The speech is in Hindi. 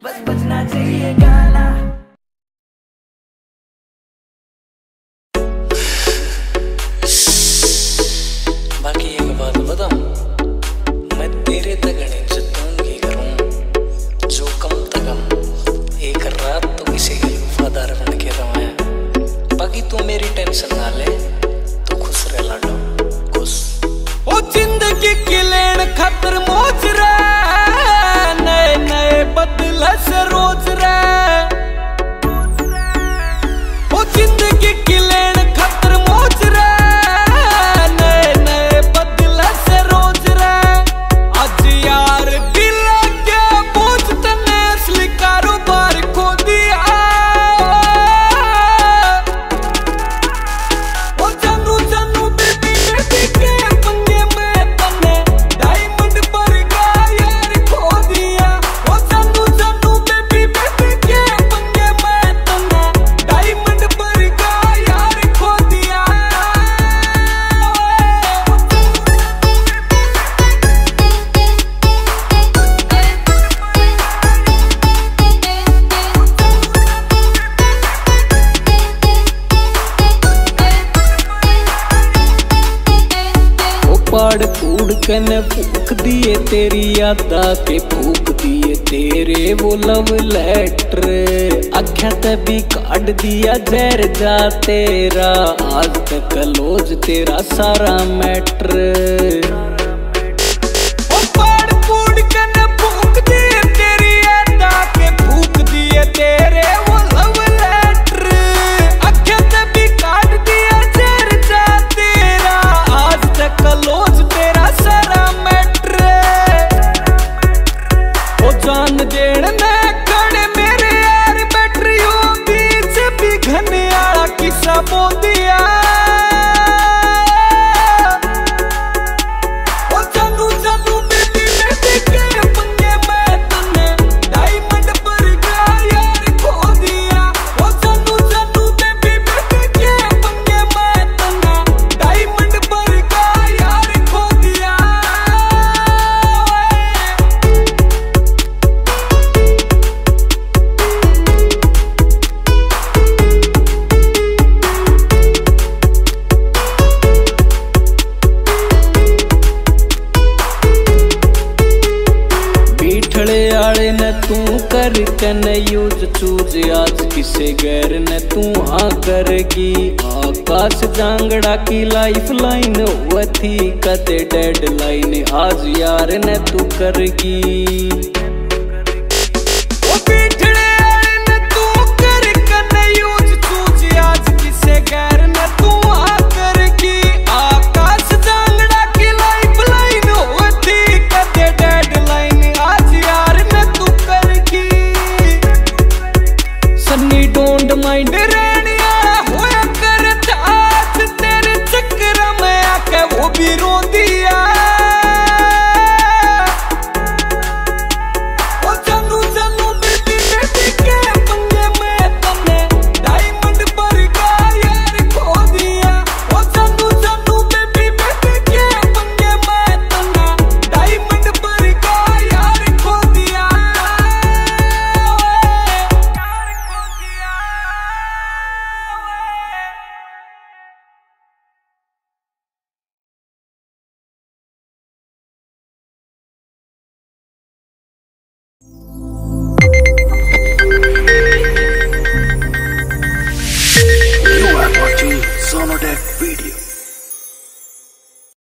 बस बजना चाहिए गाना। बाकी एक बात बताऊं, मैं तेरे तगड़े की करूं जो कम तकम एक रात तो किसी के वफादार बन के रहा। बाकी तू मेरी टेंशन ना ले, तू खुश रह लाडो खुश। ओ जिंदगी की लेन खातर मौज रे, नए नए बदल से रोज रे। ओ जिंदगी की लेन खातर मौज रे, नए नए बदल से रोज रे। आज यार दिल क्या बोझ तने असली कारोबार खो दिया। ओ जानू जानू बेबी बेबी के पंगे में तने डायमंड पर का यार खो दिया। ओ जानू जानू बेबी बेबी के पंगे में तने डायमंड पर का यार खो दिया। पाड़ फूड़ कने फूक दिए तेरी यादा के, फूक दिए तेरे वो लव लेटर। आख्या ते भी काट दिया जहर जा तेरा, आज तक क्लोज तेरा सारा मैटर। पाड़ फूड़ कने फूक दिए तेरी यादा के, फूक दिए तेरे वो लव लेटर। आख्या ते भी काट दिया जहर जा तेरा, आज तक क्लोज तेरा सारा मैटर। ओ जान देण ने खड़े मेरे यार बैटरियों बीच भी घने आला किस्सा बोल दिया। ओ जानू जानू बेबी बेबी के पंगे में तने डायमंड पर का यार खो दिया। ओ जानू जानू बेबी बेबी के पंगे में तने डायमंड पर का यार खो दिया। बीठड़े आले ने तू कर कने यूज चूज, आज किसे गैर ने तू हाँ करेगी। आकाश जांगड़ा की लाइफ लाइन हुआ थी कते डेड लाइन, आज यार ने तू करेगी। ओ बीठड़े आले ने तू कर कने यूज चूज, आज किसे गैर ने तू हाँ करेगी। आकाश जांगड़ा की लाइफ लाइन हुआ थी कते डेड लाइन, आज यार ने तू करेगी। सन्नी डोंट माइंड रहनिया होया कर आज तेरे चक्कर में आके वो भी रो दिया। ओ जानू जानू बेबी बेबी के पंगे में तने डायमंड पर का यार खो दिया। ओ जानू जानू बेबी बेबी के पंगे में तने डायमंड पर का यार खो दिया। You are watching Sonodec video.